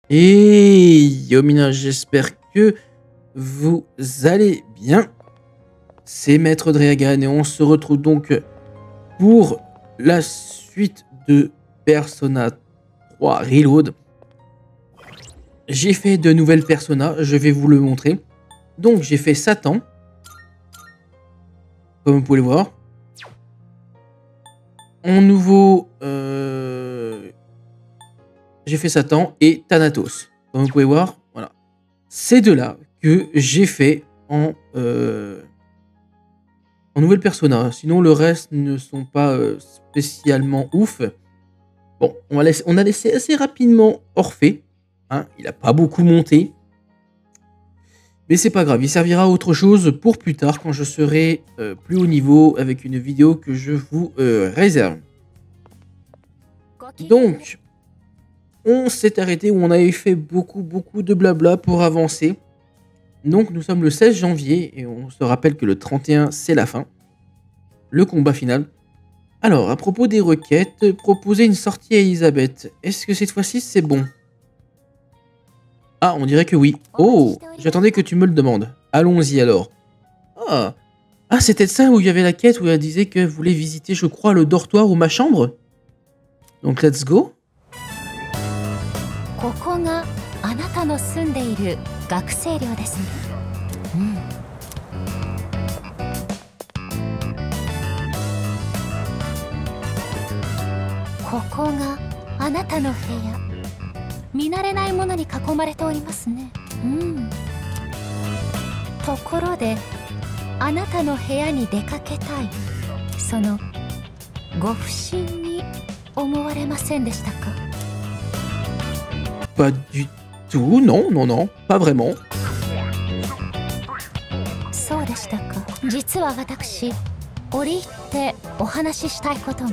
Et Yomina, j'espère que vous allez bien. C'est Maître Dragan et on se retrouve donc pour la suite de Persona 3 Reload. J'ai fait de nouvelles Persona, je vais vous le montrer. Donc j'ai fait Satan, comme vous pouvez le voir. En nouveau, j'ai fait Satan et Thanatos. Comme vous pouvez voir, voilà. Ces deux-là que j'ai fait en nouvelle Persona. Sinon, le reste ne sont pas spécialement ouf. Bon, on a laissé assez rapidement Orphée. Hein, il n'a pas beaucoup monté. Mais c'est pas grave, il servira à autre chose pour plus tard quand je serai plus haut niveau avec une vidéo que je vous réserve. Donc, on s'est arrêté où on avait fait beaucoup de blabla pour avancer. Donc, nous sommes le 16 janvier et on se rappelle que le 31, c'est la fin. Le combat final. Alors, à propos des requêtes, proposer une sortie à Elisabeth. Est-ce que cette fois-ci, c'est bon? Ah, on dirait que oui. Oh, j'attendais que tu me le demandes. Allons-y alors. Ah, c'était ça où il y avait la quête où elle disait qu'elle voulait visiter, je crois, le dortoir ou ma chambre. Donc, let's go. ここがあなたの住んでいる学生寮ですね。ここがあなたの部屋。見慣れないものに囲まれておりますね。ところであなたの部屋に出かけたい、そのご不審に思われませんでしたか？ Pas du tout, non, pas vraiment. そうでしたか。実は私、折り入ってお話ししたいことが。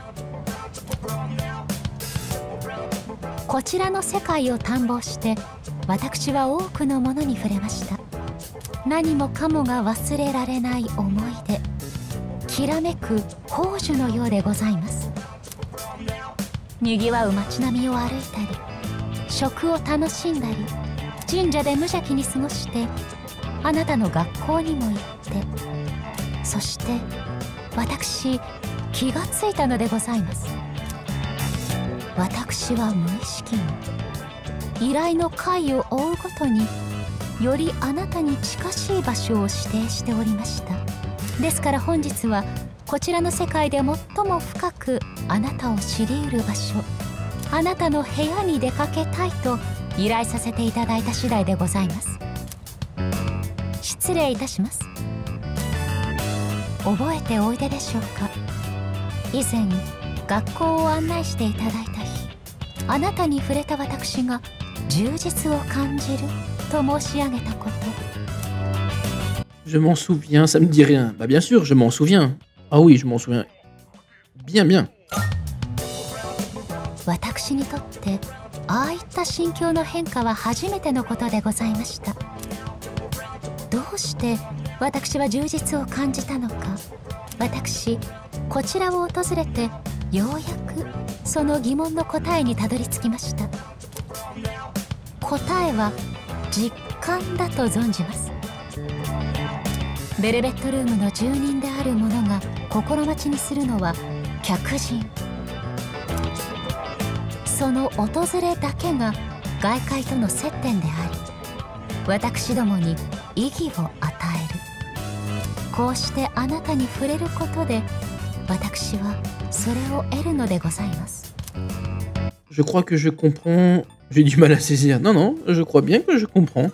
こちらの世界を探訪して私は多くのものに触れました。何もかもが忘れられない思い出、きらめく宝珠のようでございます。にぎわう街並みを歩いたり、食を楽しんだり、神社で無邪気に過ごしてあなたの学校にも行って、そして私気がついたのでございます。私は無意識に依頼の回を追うごとによりあなたに近しい場所を指定しておりました。ですから本日はこちらの世界で最も深くあなたを知り得る場所、あなたの部屋に出かけたいと依頼させていただいた次第でございます。失礼いたします。覚えておいででしょうか。以前学校を案内していただいた日、あなたに触れた私が充実を感じると申し上げたこと。 Je m'en souviens, ça me dit rien. Bah bien sûr, je m'en souviens. Ah oui, je m'en souviens. Bien. 私にとってああいった心境の変化は初めてのことでございました。どうして私は充実を感じたのか。私こちらを訪れてようやくその疑問の答えにたどり着きました。答えは実感だと存じます。ベルベットルームの住人である者が心待ちにするのは客人。その訪れだけが外界との接点であり、私どもに意義を与える。こうしてあなたに触れることで私はそれを得るのでございます。 Je crois que je comprends. J'ai du mal à saisir. Non, je crois bien que je comprends.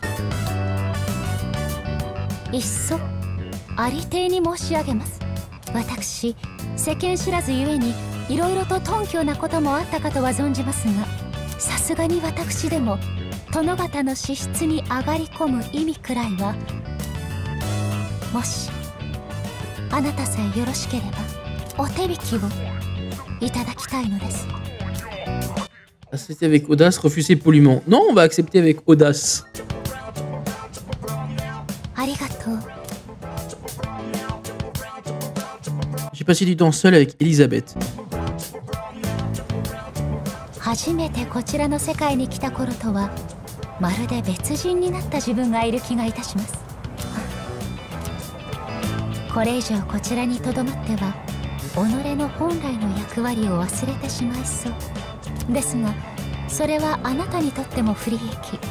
いっそありていに申し上げます。私世間知らずゆえにいろいろと頓挙なこともあったかとは存じますが、さすがに私でも殿方の資質に上がり込む意味くらいは、もしあなたさえよろしければお手引きをいただきたいのです。 Accepter avec audace, refuser poliment. Non, on va accepter avec audace. ありがとう。 J'ai passé du temps seul avec Elisabeth. は初めてこちらの世界に来た頃とはまるで別人になった自分がいる気がいたします。これ以上こちらにとどまっては己の本来の役割を忘れてしまいそうですが、それはあなたにとっても不利益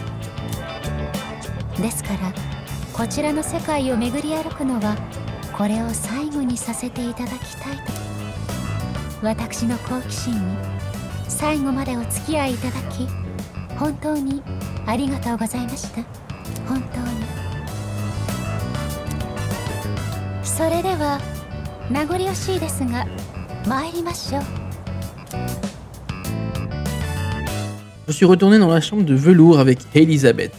ですから、こちらの世界を巡り歩くのはこれを最後にさせていただきたいと。私の好奇心に最後までお付き合いいただき本当にありがとうございました。本当に。それでは名残惜しいですが参りましょう。 Je suis retourné dans la chambre de velours avec Elisabeth.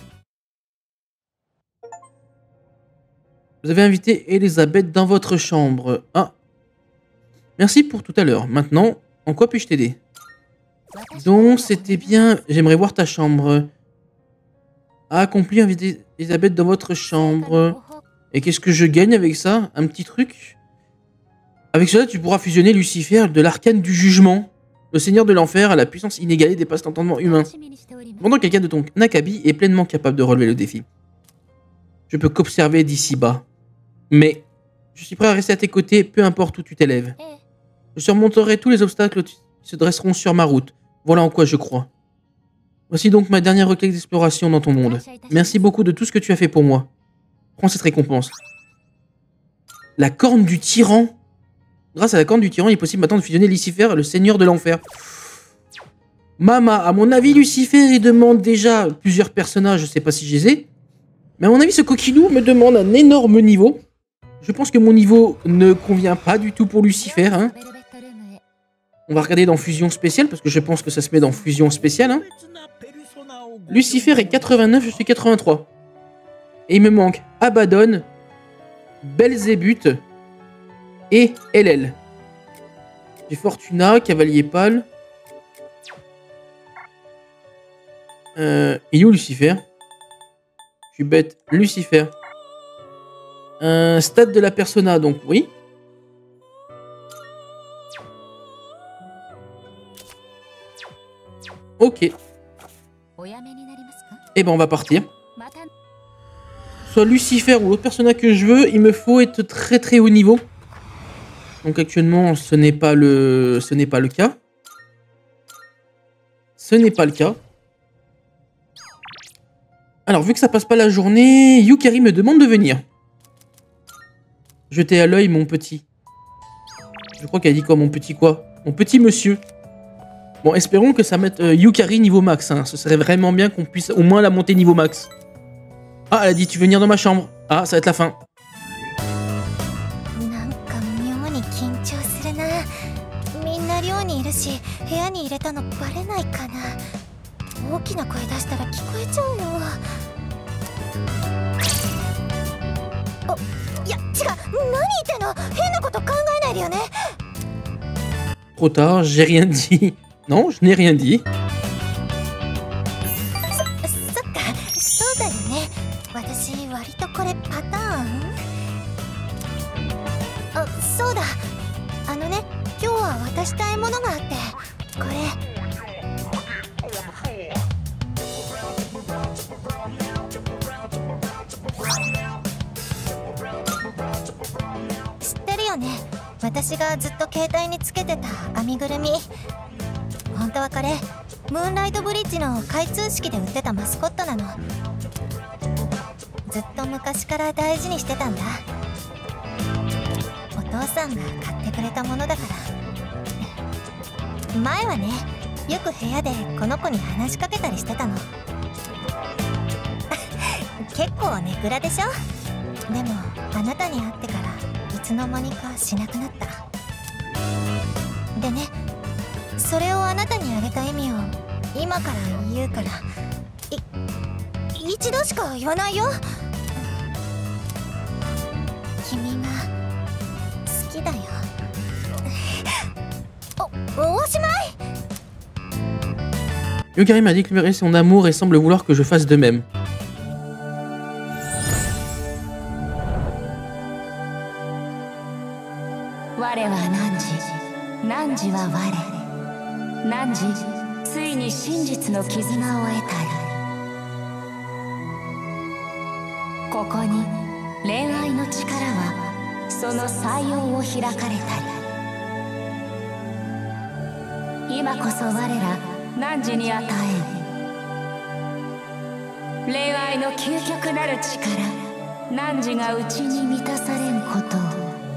Vous avez invité Elisabeth dans votre chambre. Ah. Merci pour tout à l'heure. Maintenant, en quoi puis-je t'aider? Donc, c'était bien. J'aimerais voir ta chambre. Accompli, inviter Elisabeth dans votre chambre. Et qu'est-ce que je gagne avec ça? Un petit truc? Avec cela, tu pourras fusionner Lucifer de l'arcane du jugement. Le seigneur de l'enfer à la puissance inégalée dépasse l'entendement humain. Cependant, quelqu'un de ton acabit est pleinement capable de relever le défi. Je peux qu'observer d'ici bas. Mais je suis prêt à rester à tes côtés, peu importe où tu t'élèves. Je surmonterai tous les obstacles qui se dresseront sur ma route. Voilà en quoi je crois. Voici donc ma dernière requête d'exploration dans ton monde. Merci beaucoup de tout ce que tu as fait pour moi. Prends cette récompense. La corne du tyran. Grâce à la corne du tyran, il est possible maintenant de fusionner Lucifer et le seigneur de l'enfer. Mama, à mon avis, Lucifer, il demande déjà plusieurs personnages, je sais pas si je les ai. Mais à mon avis, ce coquinou me demande un énorme niveau. Je pense que mon niveau ne convient pas du tout pour Lucifer. Hein. On va regarder dans Fusion spéciale, parce que je pense que ça se met dans Fusion spéciale. Hein. Lucifer est 89, je suis 83. Et il me manque Abaddon, Belzébuth et LL. J'ai Fortuna, Cavalier Pâle. Il est où Lucifer? Je suis bête. Lucifer. Stade de la persona, donc oui. Ok. Et ben on va partir. Soit Lucifer ou l'autre persona que je veux, il me faut être très très haut niveau. Donc actuellement, ce n'est pas le cas. Ce n'est pas le cas. Alors, vu que ça passe pas la journée, Yukari me demande de venir. Jetez à l'œil, mon petit. Je crois qu'elle dit quoi, mon petit quoi? Mon petit monsieur. Bon, espérons que ça mette Yukari niveau max. Hein. Ce serait vraiment bien qu'on puisse au moins la monter niveau max. Ah, elle a dit, tu veux venir dans ma chambre. Ah, ça va être la fin. Trop tard, j'ai rien dit. Non, je n'ai rien dit. Yukari m'a déclaré son amour et semble vouloir que je fasse de même. に真実の絆を得たり、ここに恋愛の力はその採用を開かれたり、今こそ我ら汝に与えん恋愛の究極なる力、汝が内に満たされんことを。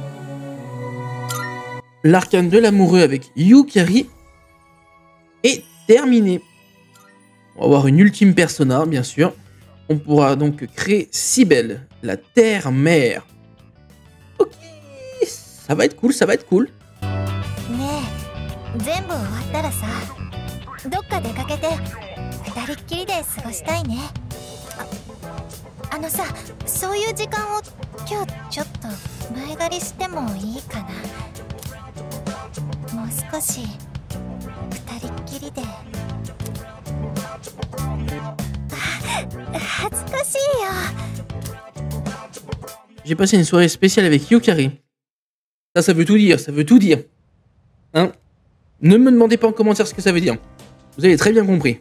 L'arcane de l'amoureux avec Yukari est terminé. On va avoir une ultime persona, bien sûr. On pourra donc créer Cybèle, la terre-mère. Ok, ça va être cool, ça va être cool. ねえ、全部終わったらさ、どっか出かけて二人っきりで過ごしたいね。あのさ、そういう時間を今日ちょっと前借りしてもいいかな。もう少し二人っきりで。恥ずかしいよ。 J'ai passé une soirée spéciale avec Yukari. Ça veut tout dire, ça veut tout dire. Hein? Ne me demandez pas en commentaire ce que ça veut dire. Vous avez très bien compris.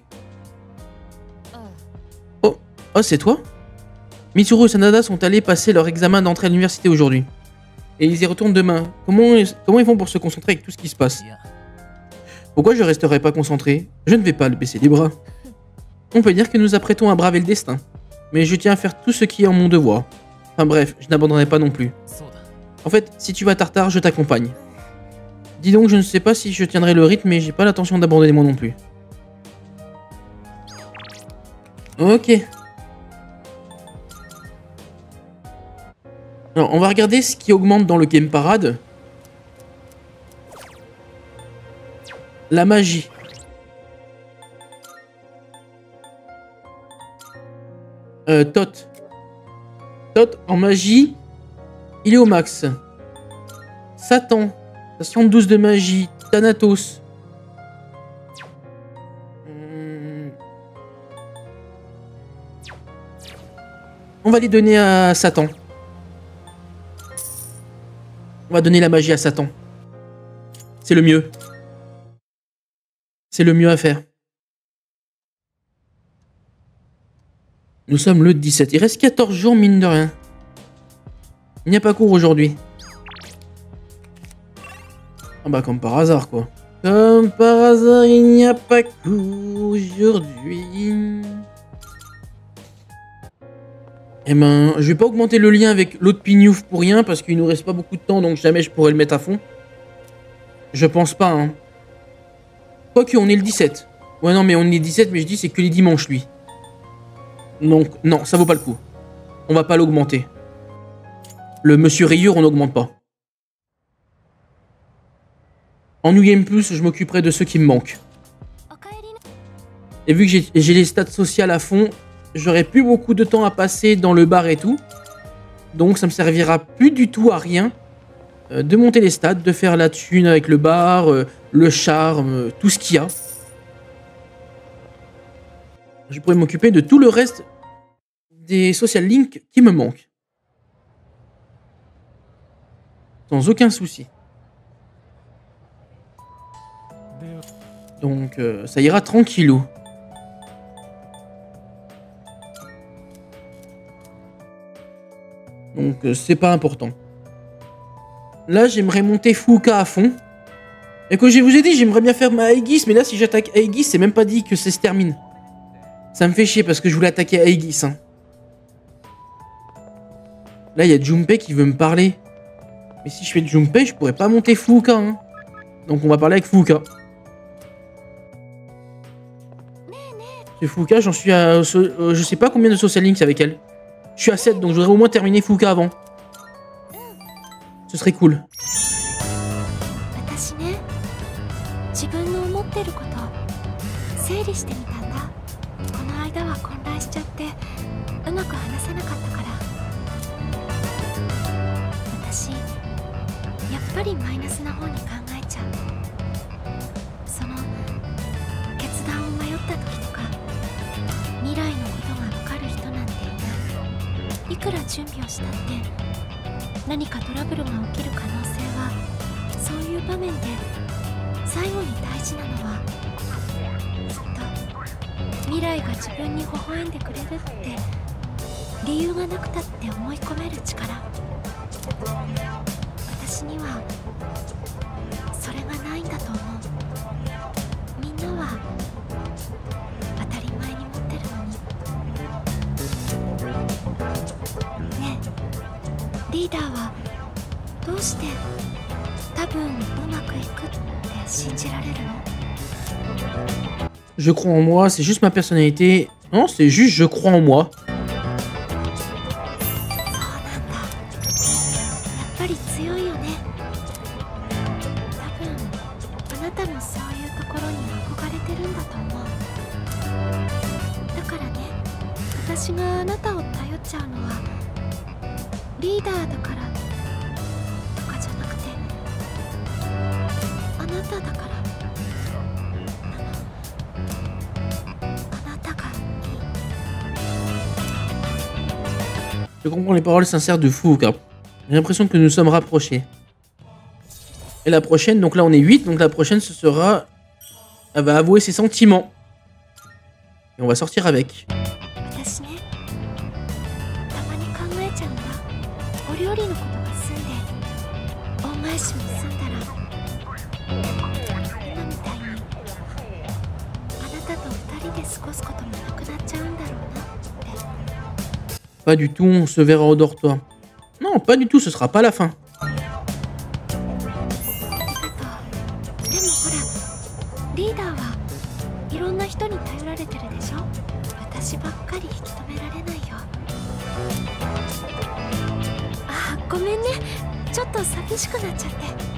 Oh, c'est toi? Mitsuru et Sanada sont allés passer leur examen d'entrée à l'université aujourd'hui. Et ils y retournent demain. Comment ils font pour se concentrer avec tout ce qui se passe? Pourquoi je resterai pas concentré? Je ne vais pas le baisser les bras. On peut dire que nous apprêtons à braver le destin. Mais je tiens à faire tout ce qui est en mon devoir. Enfin bref, je n'abandonnerai pas non plus. En fait, si tu vas Tartare, je t'accompagne. Dis donc, je ne sais pas si je tiendrai le rythme, mais j'ai pas l'intention d'abandonner moi non plus. Ok. Alors, on va regarder ce qui augmente dans le Game Parade. La magie. Tot. Tot en magie, il est au max. Satan, 72 de magie. Thanatos. On va les donner à Satan. On va donner la magie à Satan. C'est le mieux. C'est le mieux à faire. Nous sommes le 17. Il reste 14 jours, mine de rien. Il n'y a pas cours aujourd'hui. Ah bah comme par hasard, quoi. Comme par hasard, il n'y a pas cours aujourd'hui. Eh ben, je vais pas augmenter le lien avec l'autre pignouf pour rien, parce qu'il nous reste pas beaucoup de temps, donc jamais je pourrais le mettre à fond. Je pense pas, hein. Quoique, on est le 17. Ouais, non, mais on est le 17, mais je dis c'est que les dimanches, lui. Donc, non, ça vaut pas le coup. On va pas l'augmenter. Le Monsieur Rayure, on n'augmente pas. En New Game Plus, je m'occuperai de ceux qui me manquent. Et vu que j'ai les stats sociales à fond, j'aurai plus beaucoup de temps à passer dans le bar et tout. Donc, ça me servira plus du tout à rien de monter les stats, de faire la thune avec le bar, le charme, tout ce qu'il y a. Je pourrais m'occuper de tout le reste des social links qui me manquent. Sans aucun souci. Donc, ça ira tranquillou. Donc, c'est pas important. Là, j'aimerais monter Fuuka à fond. Et que je vous ai dit, j'aimerais bien faire ma Aegis, mais là, si j'attaque Aegis, c'est même pas dit que ça se termine. Ça me fait chier parce que je voulais attaquer Aegis. Hein. Là, il y a Junpei qui veut me parler. Mais si je fais Junpei, je pourrais pas monter Fuuka. Hein. Donc, on va parler avec Fuuka. C'est Fuuka, j'en suis à... je sais pas combien de social links avec elle. Je suis à 7, donc je voudrais au moins terminer Fuuka avant. Ce serait cool. 未来が自分に微笑んでくれるって理由がなくたって思い込める力、私にはそれがないんだと思う。みんなは当たり前に持ってるのに。ねえ、リーダーはどうして多分うまくいくって信じられるの？ Je crois en moi, c'est juste ma personnalité. Non, c'est juste je crois en moi. そうなんだ。やっぱり強いよね。多分あなたもそういうところに憧れてるんだと思う。だからね、私があなたを頼っちゃうのはリーダーだからとかじゃなくて、あなただから。 Je comprends les paroles sincères de Fuuka. J'ai l'impression que nous sommes rapprochés. Et la prochaine, donc là on est 8, donc la prochaine ce sera... Elle va avouer ses sentiments. Et on va sortir avec. 私ね、たまに考えちゃうんだ。お料理のことが済んで、恩返しも済んだら、今みたいにあなたと2人で過ごすこともなくなっちゃうんだろうなって。 Pas du tout, on se verra au dortoir. Non, pas du tout, ce sera pas la fin. ありがとう。でもほら、リーダーはいろんな人に頼られてるでしょ。私ばっかり引き止められないよ。あ、ごめんね。ちょっと寂しくなっちゃって。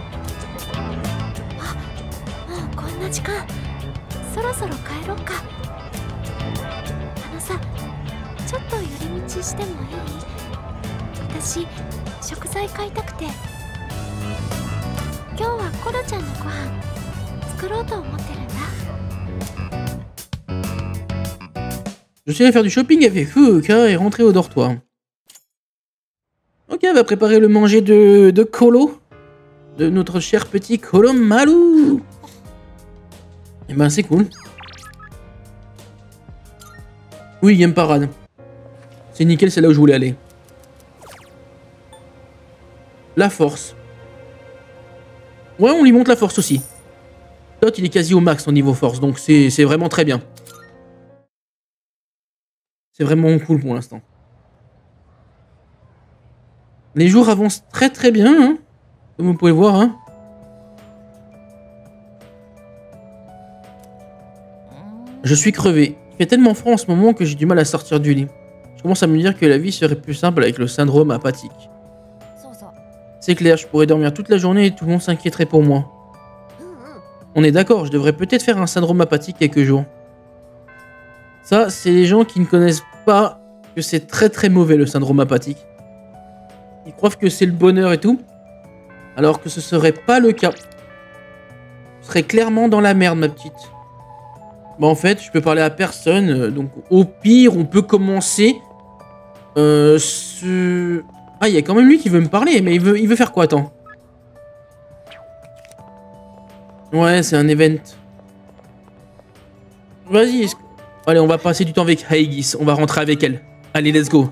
あ、もうこんな時間。そろそろ帰ろっか。あのさ、ちょっと寄り道してもいい？私、食材買いたくて。今日はコロちゃんのご飯作ろうと思ってるんだ。 Je suis allé faire du shopping avec Fuuka et rentrer au dortoir. Ok, elle va préparer le manger de Kolo. De notre cher petit Kolo Malou. Et ben c'est cool. Oui, game parade. C'est nickel, c'est là où je voulais aller. La force. Ouais, on lui monte la force aussi. Dot, il est quasi au max en niveau force, donc c'est vraiment très bien. C'est vraiment cool pour l'instant. Les jours avancent très très bien, hein, comme vous pouvez le voir. Hein. Je suis crevé. Il fait tellement froid en ce moment que j'ai du mal à sortir du lit. Je commence à me dire que la vie serait plus simple avec le syndrome apathique. C'est clair, je pourrais dormir toute la journée et tout le monde s'inquiéterait pour moi. On est d'accord, je devrais peut-être faire un syndrome apathique quelques jours. Ça, c'est les gens qui ne connaissent pas que c'est très très mauvais le syndrome apathique. Ils croient que c'est le bonheur et tout, alors que ce serait pas le cas. Je serais clairement dans la merde, ma petite. Bah en fait, je peux parler à personne, donc au pire, on peut commencer Ah, il y a quand même lui qui veut me parler, mais il veut faire quoi, attends? Ouais, c'est un event. Vas-y. Allez, on va passer du temps avec Aegis. On va rentrer avec elle. Allez, let's go.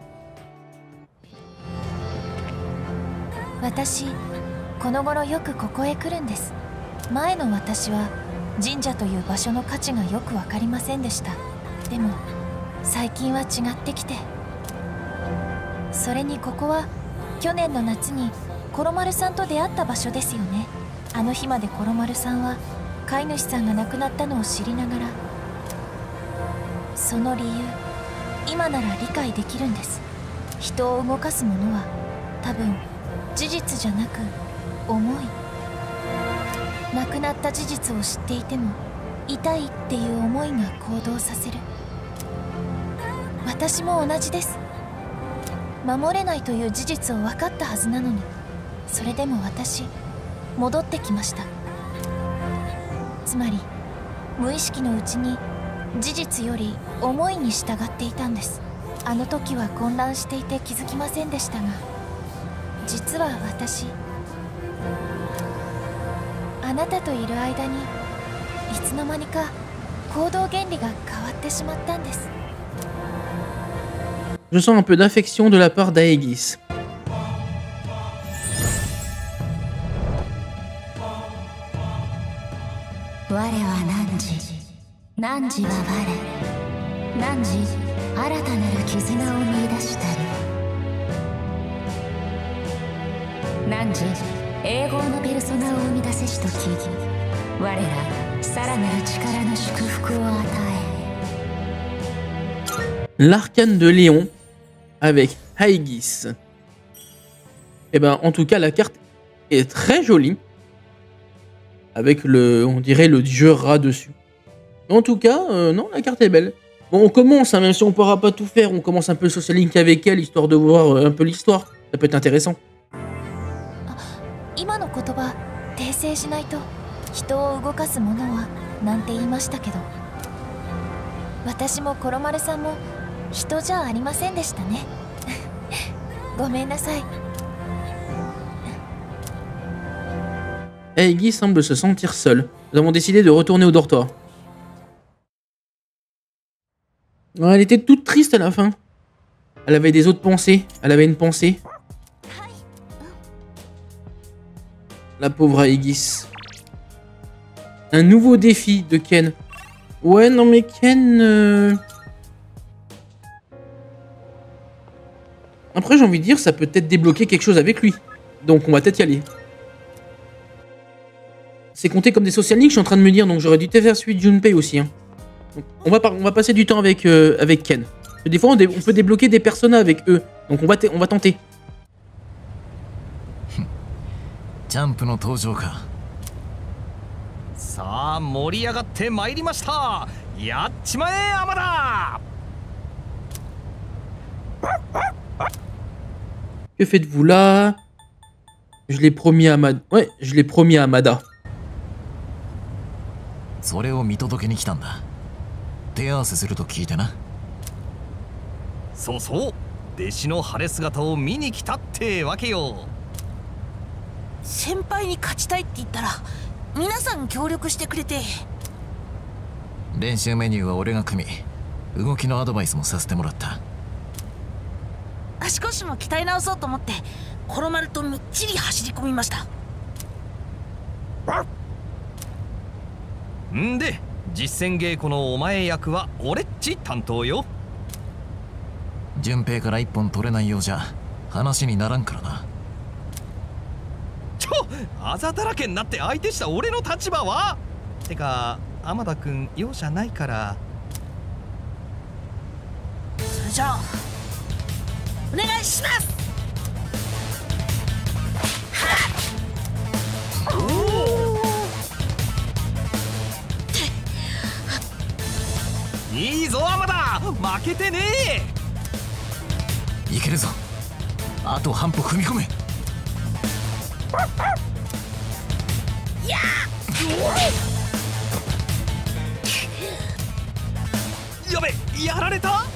私、この頃よくここへ来るんです。前の私は神社という場所の価値がよくわかりませんでした。でも最近は違ってきて。それにここは去年の夏にコロマルさんと出会った場所ですよね。あの日までコロマルさんは飼い主さんが亡くなったのを知りながら、その理由、今なら理解できるんです。人を動かすものは多分事実じゃなく思い。亡くなった事実を知っていても痛いっていう思いが行動させる。私も同じです。守れないという事実を分かったはずなのに、それでも私戻ってきました。つまり無意識のうちに事実より思いに従っていたんです。あの時は混乱していて気づきませんでしたが、実は私、あなたといる間にいつの間にか行動原理が変わっててしまったんです。 Je sens un peu d'affection de la part d'Aegis. 我は汝、汝は我、汝、新たなる絆を見出したり。汝、永劫のペルソナを生み出せしとき、我らさらなる力の祝福を与え。 L'arcane de Léon avec Aegis. Et ben, en tout cas, la carte est très jolie. Avec le, on dirait, le dieu rat dessus. En tout cas, non, la carte est belle. Bon, on commence, hein, même si on pourra pas tout faire, on commence un peu le social link avec elle, histoire de voir un peu l'histoire. Ça peut être intéressant. 今の言葉訂正しないと人を動かすものはなんて言いましたけど、私もコロマルさんも人じゃありませんでしたね。ごめんなさい。 Aegis semble se sentir seule. Nous avons décidé de retourner au dortoir. Ouais, elle était toute triste à la fin. Elle avait des autres pensées. Elle avait une pensée. La pauvre Aegis. Un nouveau défi de Ken. Ouais, non mais Ken... Après, j'ai envie de dire, ça peut peut-être débloquer quelque chose avec lui. Donc, on va peut-être y aller. C'est compté comme des social links, je suis en train de me dire, donc j'aurais dû te faire celui de Junpei aussi. Hein. Donc, on va passer du temps avec, avec Ken. Des fois, on peut débloquer des personnages avec eux. Donc, on va tenter. ジャンプの登場か。さあ盛り上がってまいりました。やっちまえ山田。 Que faites-vous là? Je l'ai promis à Amada. Ouais, je l'ai promis à Amada. それを見届けに来たんだ。手合わせすると聞いてな。そうそう、弟子の晴れ姿を見に来たってわけよ。 先輩に勝ちたいって言ったら皆さん協力してくれて。 練習メニューは俺が組み、動きのアドバイスもさせてもらった。 足腰も鍛え直そうと思ってコロマルとみっちり走り込みました。 んで実践稽古のお前役は俺っち担当よ。順平から一本取れないようじゃ話にならんからな。あざだらけになって相手した俺の立場は。てか天田君容赦ないから。 それじゃあお願いします。 いいぞ天田、負けてねえ。いけるぞ、あと半歩踏み込め。ややべ、やられた。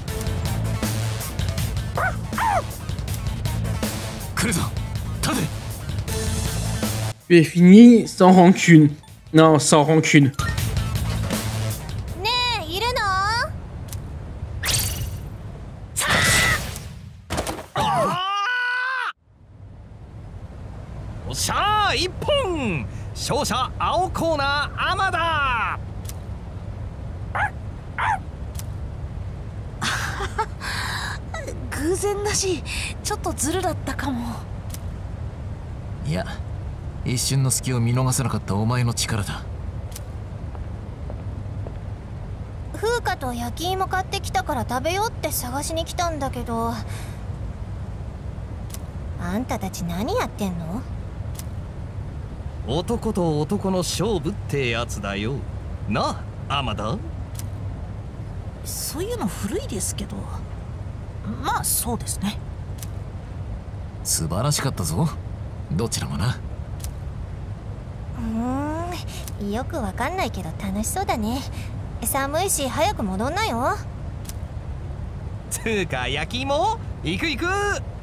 来るぞ、立て。 Tu es fini sans rancune. Non, sans rancune. ねえ、いるの？ おっしゃー、一本。勝者青コーナー天田。 偶然だしちょっとズルだったかも。 いや、一瞬の隙を見逃さなかったお前の力だ。 風花と焼き芋買ってきたから食べようって探しに来たんだけど、あんたたち何やってんの？ 男と男の勝負ってやつだよなあ、天田。 そういうの古いですけど、まあそうですね。 素晴らしかったぞ、どちらもな。 よくわかんないけど楽しそうだね。寒いし早く戻んなよ。 つうか焼き芋行く行く。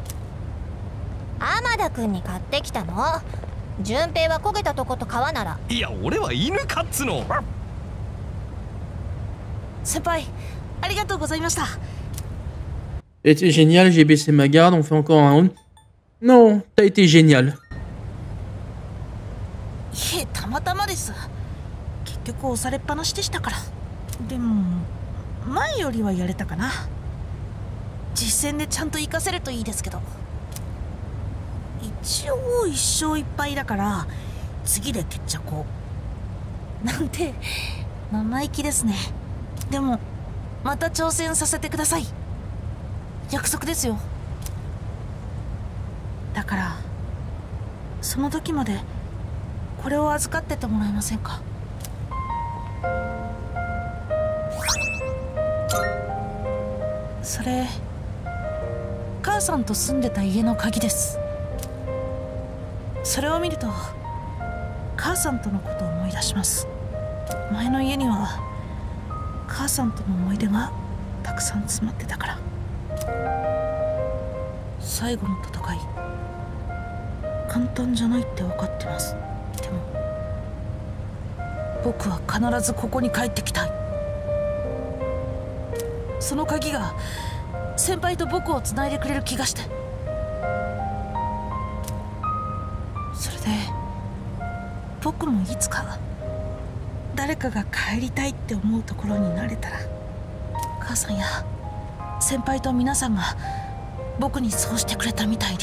天田くんに買ってきたの。順平は焦げたとこと皮なら。 いや俺は犬かっつの。 先輩ありがとうございました。 C'était génial, j'ai baissé ma garde, on fait encore un round. Non, t'as été génial. いえ、たまたまです。結局押されっぱなしでしたから。でも前よりはやれたかな。実戦でちゃんと活かせるといいですけど。一応1勝1敗だから次で決着をなんて生意気ですね。でもまた挑戦させてください。約束ですよ。だからその時までこれを預かっててもらえませんか。それ母さんと住んでた家の鍵です。それを見ると母さんとのことを思い出します。前の家には母さんとの思い出がたくさん詰まってたから。最後の戦い簡単じゃないって分かってます。でも僕は必ずここに帰ってきたい。その鍵が先輩と僕をつないでくれる気がして。それで僕もいつか誰かが帰りたいって思うところになれたら、母さんや先輩と皆さんが僕にそうしてくれたみたいに。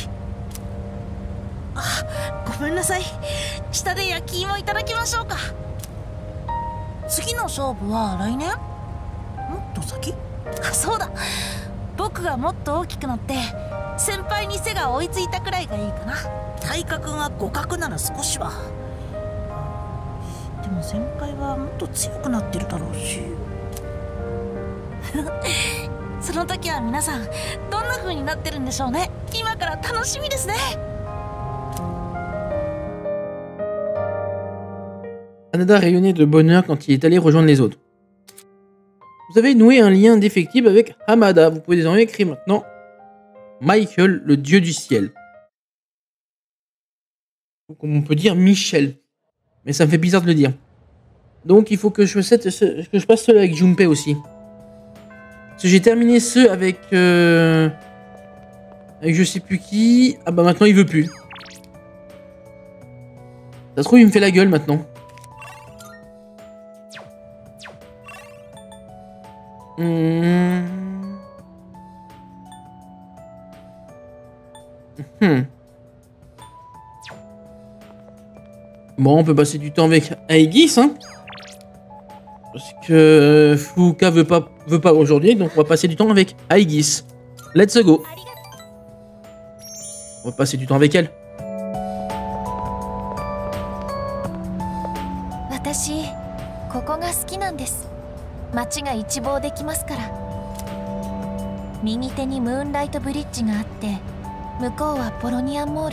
あ、ごめんなさい。下で焼き芋いただきましょうか。次の勝負は来年？もっと先？あ、そうだ。僕がもっと大きくなって先輩に背が追いついたくらいがいいかな。体格が互角なら少しは。でも先輩はもっと強くなってるだろうしその時は皆さんどんな風になってるんでしょうね。今から楽しみですね。 Hanada rayonnait de bonheur quand il est allé rejoindre les autres. Vous avez noué un lien indéfectible avec Hamada. Vous pouvez désormais écrire maintenant Michael, le dieu du ciel. Ou comme on peut dire Michel. Mais ça me fait bizarre de le dire. Donc il faut que je passe ceux avec Junpei aussi. Parce que j'ai terminé ceux avec... avec je sais plus qui. Ah bah maintenant il veut plus. Ça se trouve il me fait la gueule maintenant. Bon, on peut passer du temps avec Aegis, hein. Parce que Fuuka veut pas aujourd'hui, donc on va passer du temps avec Aegis. Let's go. On va passer du temps avec elle. 私ここが好きなんです。街が一望できますから。右手にムーンライトブリッジがあって、向こうはポロニアンモール。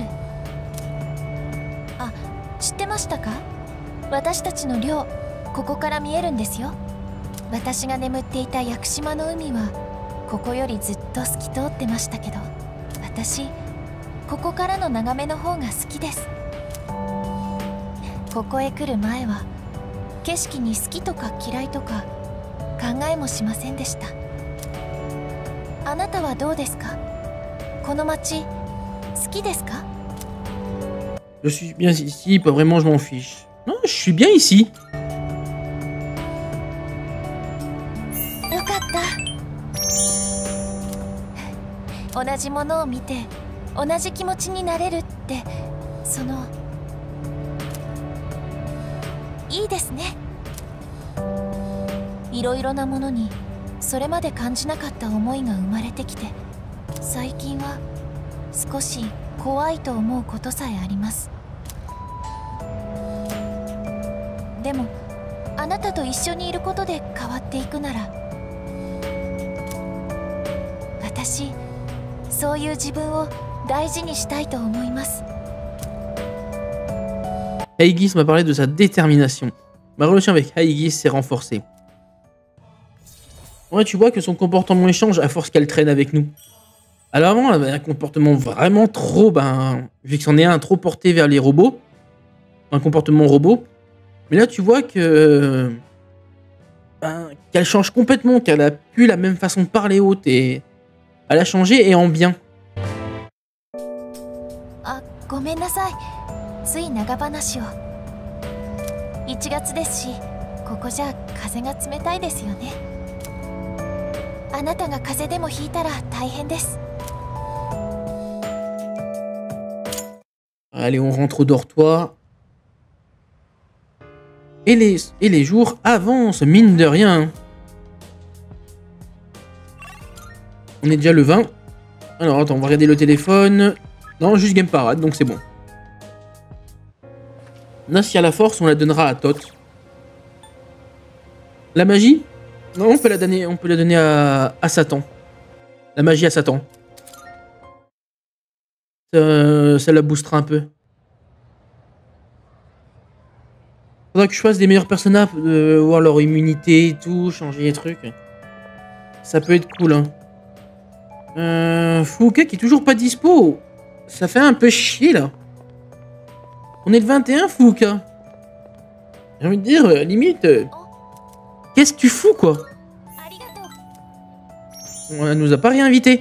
あ、知ってましたか？私たちの寮、ここから見えるんですよ。私が眠っていた屋久島の海はここよりずっと透き通ってましたけど、私ここからの眺めの方が好きです。ここへ来る前は景色に好きとか嫌いとか考えもしませんでした。あなたはどうですか？この街好きですか？ Je suis bien ici, pas vraiment, je m'en fiche. Non, je suis bien ici. よかった。同じものを見て同じ気持ちになれるって、そのいいですね。いろいろなものにそれまで感じなかった思いが生まれてきて、最近は少し怖いと思うことさえあります。でもあなたと一緒にいることで変わっていくなら、私そういう自分を大事にしたいと思います。 Aegis m'a parlé de sa détermination. Ma relation avec Aegis s'est renforcée. Ouais, tu vois que son comportement change à force qu'elle traîne avec nous. Alors avant, elle avait un comportement vraiment trop, vu que c'en est un trop porté vers les robots, un comportement robot. Mais là, tu vois que qu'elle change complètement, qu'elle a plus la même façon de parler haute et elle a changé et en bien. あ、ごめんなさい。つい長話を。1月ですし、ここじゃ風が冷たいですよね。あなたが風邪でもひいたら大変です。 Allez, on rentre au dortoir. Et les jours avancent, mine de rien. On est déjà le 20. Alors, attends, on va regarder le téléphone. Non, juste Game Parade, donc c'est bon. Là, si à la force, on la donnera à Tot. La magie? Non, on peut la donner à Satan. La magie à Satan. Ça la boostera un peu. Faudra que je fasse des meilleurs personnages, voir leur immunité et tout, changer les trucs. Ça peut être cool, hein. Fuuka qui est toujours pas dispo. Ça fait un peu chier, là. On est le 21, Fuuka. J'ai envie de dire, limite... Qu'est-ce que tu fous, quoi? On nous a pas réinvités.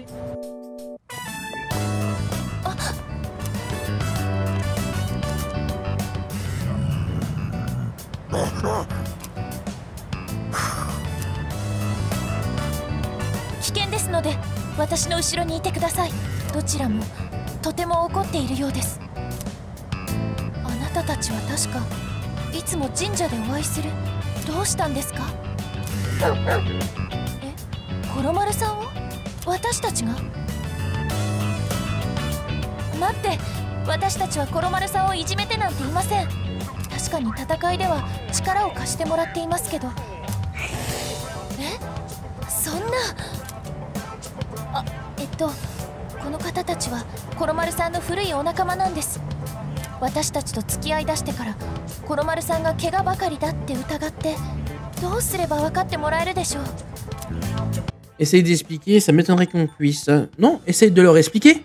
Essaye d'expliquer, ça m'étonnerait qu'on puisse. Non, essaye de leur expliquer.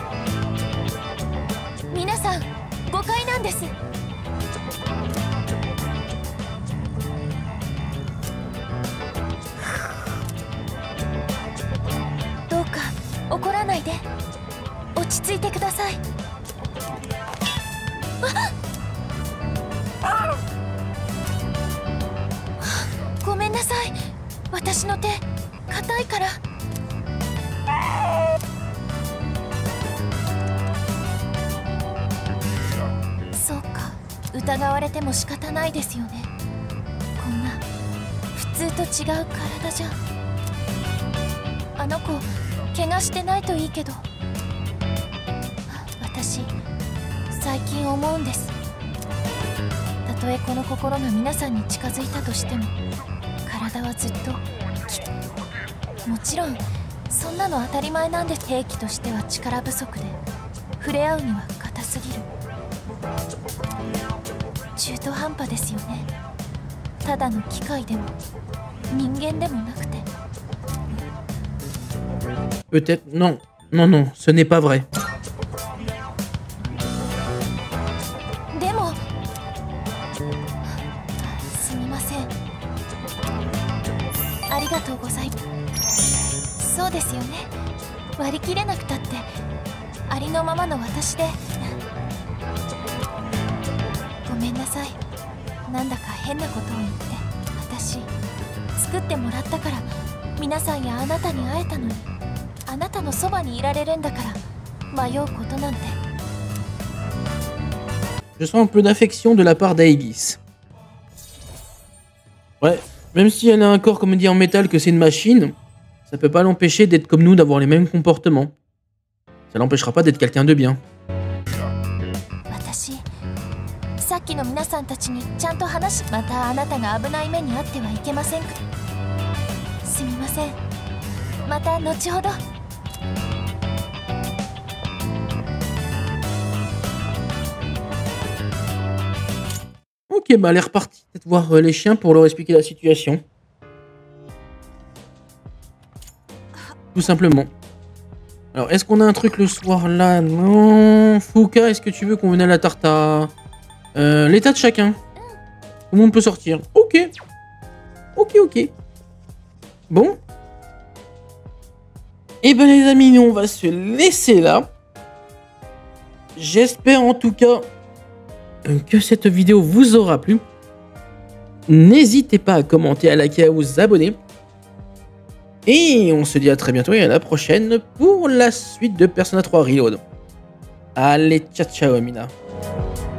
Peut-être... Non. Non, non, ce n'est pas vrai. Je sens un peu d'affection de la part d'Aegis. Ouais, même si elle a un corps, comme on dit, en métal, que c'est une machine, ça peut pas l'empêcher d'être comme nous, d'avoir les mêmes comportements. Ça l'empêchera pas d'être quelqu'un de bien. Ok, bah elle est repartie peut-être voir les chiens pour leur expliquer la situation. Tout simplement. Alors, est-ce qu'on a un truc le soir là? Non. Fuuka, est-ce que tu veux qu'on vienne à la tarta? L'état de chacun. Tout le monde peut sortir. Ok. Ok, ok. Bon. Et ben les amis, nous on va se laisser là. J'espère en tout cas que cette vidéo vous aura plu. N'hésitez pas à commenter, à liker, à vous abonner. Et on se dit à très bientôt et à la prochaine pour la suite de Persona 3 Reload. Allez, ciao ciao Mina.